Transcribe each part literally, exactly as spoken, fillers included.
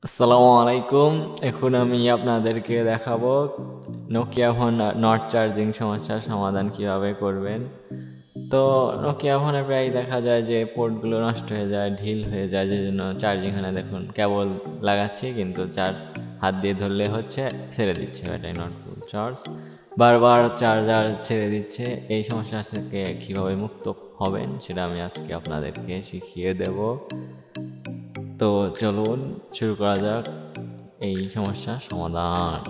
আসসালামু আলাইকুম। এখন আমি আপনাদেরকে দেখাবো নোকিয়া ফোন নট চার্জিং সমস্যার সমাধান কিভাবে করবেন। তো নোকিয়া ফোনে প্রায় দেখা যায় যে পোর্টগুলো নষ্ট হয়ে যায়, ঢিল হয়ে যায়, যে জন্য চার্জিং হয় না। দেখুন, কেবল লাগাচ্ছি কিন্তু চার্জ হাত দিয়ে ধরলে হচ্ছে ছেড়ে দিচ্ছে, ব্যাটারি নট ফুল চার্জ, বারবার চার্জার ছেড়ে দিচ্ছে। এই সমস্যা থেকে কীভাবে মুক্ত হবেন সেটা আমি আজকে আপনাদেরকে শিখিয়ে দেব। তো চলুন শুরু করা যাক এই সমস্যার সমাধান।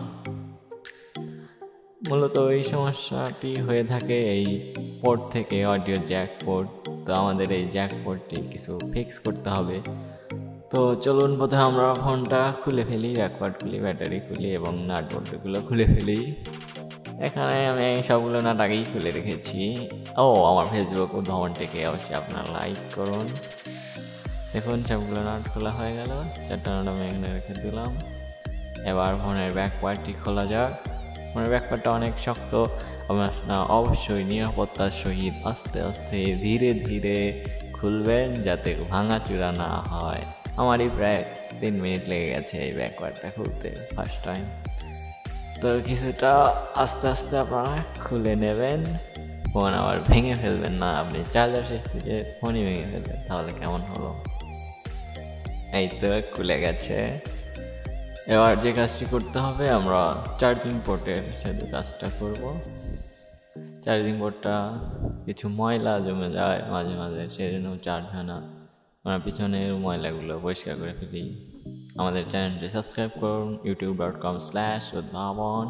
মূলত এই সমস্যাটি হয়ে থাকে এই পোর্ট থেকে, অডিও জ্যাক পোর্ট। তো আমাদের এই জ্যাক পোর্টটি কিছু ফিক্স করতে হবে। তো চলুন প্রথমে আমরা ফোনটা খুলে ফেলি, ব্যাকওয়ার্ড খুলি, ব্যাটারি খুলি এবং নাট বোল্টগুলো খুলে ফেলি। এখানে আমি সবগুলো নাট আগেই খুলে রেখেছি। ও আমার ফেসবুক উদ্ভাবন থেকে অবশ্যই আপনারা লাইক করুন। দেখুন সবগুলো নাট খোলা হয়ে গেল, চারটা নাট আমি এখানে রেখে দিলাম। এবার ফোনের ব্যাক পার্টটি খোলা যাক। ফোনের ব্যাক পার্টটা অনেক শক্ত, আপনার অবশ্যই নিরাপত্তার সহিত আস্তে আস্তে ধীরে ধীরে খুলবেন যাতে ভাঙাচুরা না হয়। আমারই প্রায় তিন মিনিট লেগে গেছে এই ব্যাক পার্টটা খুলতে ফার্স্ট টাইম। তো কিছুটা আস্তে আস্তে আপনারা খুলে নেবেন। ফোন আবার ভেঙে ফেলবেন না, আপনি চার্জার শেষ থেকে ফোনই ভেঙে ফেলবেন, তাহলে কেমন হলো। এই তো খুলে গেছে। এবার যে কাজটি করতে হবে, আমরা চার্জিং পোর্টের সাথে কাজটা করব। চার্জিং পোর্টটা কিছু ময়লা জমে যায় মাঝে মাঝে, সেজন্য চার্জ হয় না। আমরা পিছনের ময়লাগুলো পরিষ্কার করে ফেলি। আমাদের চ্যানেলটি সাবস্ক্রাইব করুন, ইউটিউব ডট কম স্ল্যাশ উদ্ভাবন।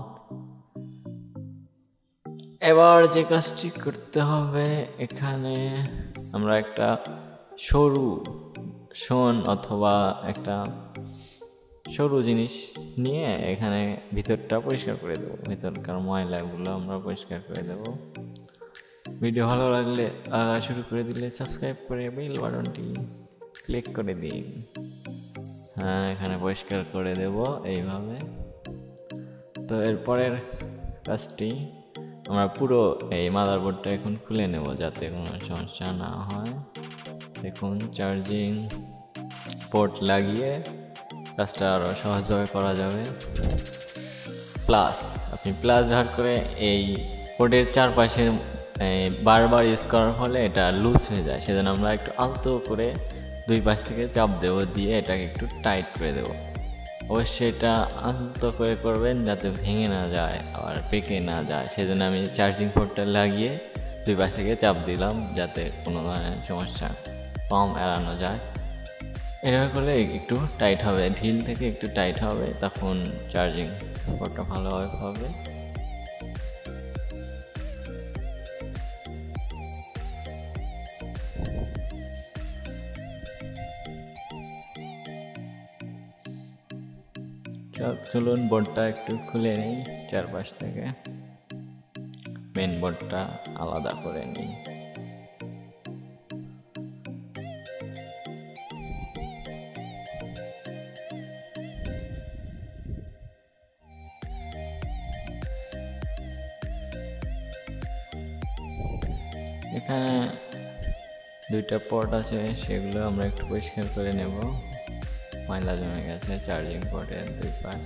এবার যে কাজটি করতে হবে, এখানে আমরা একটা সরু শোন অথবা একটা সরু জিনিস নিয়ে এখানে ভিতরটা পরিষ্কার করে দেবো। ভিতরকার ময়লাগুলো আমরা পরিষ্কার করে দেব। ভিডিও ভালো লাগলে শুরু করে দিলে সাবস্ক্রাইব করে বেল বাটনটি ক্লিক করে দিন। হ্যাঁ, এখানে পরিষ্কার করে দেব এইভাবে। তো এরপরের কাজটি, আমরা পুরো এই মাদারবোর্ডটা এখন খুলে নেব যাতে কোনো সমস্যা না হয়। দেখুন, চার্জিং পোর্ট লাগিয়ে কাজটা আরও সহজভাবে করা যাবে। প্লাস, আপনি প্লাস ব্যবহার করে এই পোর্টের চারপাশে বারবার ইউজ করার ফলে এটা লুজ হয়ে যায়, সেজন্য আমরা একটু আলতো করে দুই পাশ থেকে চাপ দেবো, দিয়ে এটাকে একটু টাইট করে দেবো। অবশ্যই এটা আলতো করে করবেন যাতে ভেঙে না যায় আবার পেকে না যায়। সেজন্য আমি চার্জিং পোর্টটা লাগিয়ে দুই পাশ থেকে চাপ দিলাম যাতে কোনো ধরনের সমস্যা কম এড়ানো যায়। এভাবে করলে একটু টাইট হবে, ঢিল থেকে একটু টাইট হবে, তখন চার্জিং পোর্টটা ভালোভাবে হবে। চলুন বোর্ডটা একটু খুলে নিই চারপাশ থেকে, মেন বোর্ডটা আলাদা করে নিই। এখানে দুইটা পোর্ট আছে, সেগুলো আমরা একটু পরিষ্কার করে নেব। ময়লা জমে গেছে চার্জিং পোর্টের দুই পাশ।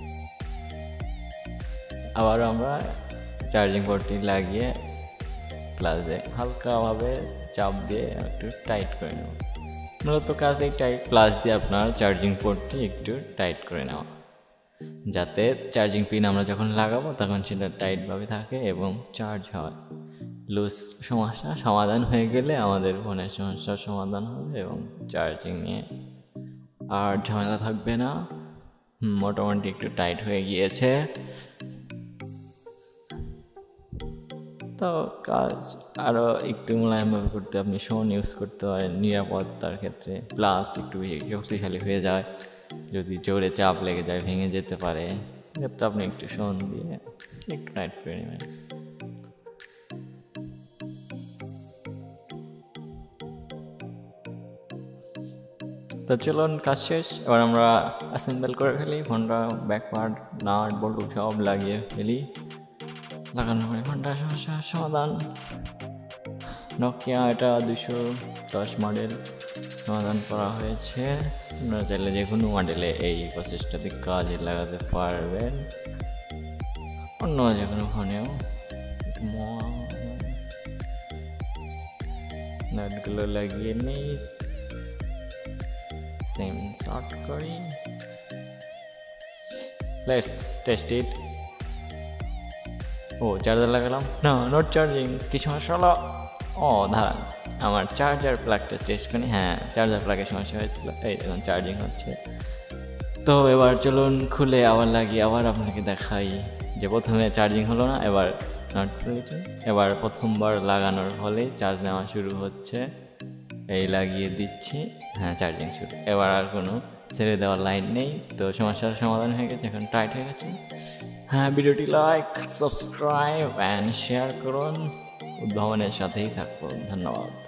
আবার আমরা চার্জিং পোর্টটি লাগিয়ে প্লাসে হালকাভাবে চাপ দিয়ে একটু টাইট করে নেব। মূলত কাজ এই টাইট প্লাস দিয়ে আপনার চার্জিং পোর্টটি একটু টাইট করে নেওয়া, যাতে চার্জিং পিন আমরা যখন লাগাবো তখন সেটা টাইটভাবে থাকে এবং চার্জ হয়। লুজ সমস্যা সমাধান হয়ে গেলে আমাদের ফোনের সমস্যার সমাধান হবে এবং চার্জিং নিয়ে আর ঝামেলা থাকবে না। মোটামুটি একটু টাইট হয়ে গিয়েছে। তো কাজ আরও একটু মোলায়েমভাবে করতে আপনি শোন ইউজ করতে পারেন নিরাপত্তার ক্ষেত্রে। প্লাস একটু শক্তিশালী হয়ে যায়, যদি জোরে চাপ লেগে যায় ভেঙে যেতে পারে, সেক্ষেত্রে আপনি একটু শোন দিয়ে একটু টাইট করে নেবেন। তো চলুন কাজ শেষ, এবার আমরা অ্যাসেম্বল করে ফেলি ফোনটা। ব্যাকওয়ার্ড নাট বোল্ট সব লাগিয়ে ফেলি। লাগানোর পরে ফোনটার সমস্যার সমাধান। নোকিয়া এটা দুশো দশ মডেল সমাধান করা হয়েছে। আপনারা চাইলে যে কোনো মডেলে এই প্রসেসটাতে কাজে লাগাতে পারবেন, অন্য যে কোনো ফোনেও। নাটগুলো লাগিয়ে নেই, সেম শর্ট করি, লেটস টেস্ট ইট। ও চার্জার লাগালাম, না নট চার্জিং, কি সমস্যা হলো? ও দাঁড়ান, আমার চার্জার প্লাগটা টেস্ট করি। হ্যাঁ, চার্জার প্লাগের সমস্যা হয়েছিল, এই দেখুন চার্জিং হচ্ছে। তো এবার চলুন খুলে আবার লাগিয়ে আবার আপনাকে দেখাই যে প্রথমে চার্জিং হলো না, এবার নট প্রয়োজন। এবার প্রথমবার লাগানোর ফলে চার্জ নেওয়া শুরু হচ্ছে, এই লাগিয়ে দিচ্ছি, হ্যাঁ চার্জিং শুরু। এবার আর কোনো ছেড়ে দেওয়ার লাইন নেই, তো সমস্যার সমাধান হয়ে গেছে, এখন টাইট হয়ে গেছে। হ্যাঁ, ভিডিওটি লাইক, সাবস্ক্রাইব অ্যান্ড শেয়ার করুন, উদ্ভাবনের সাথেই থাকুন। ধন্যবাদ।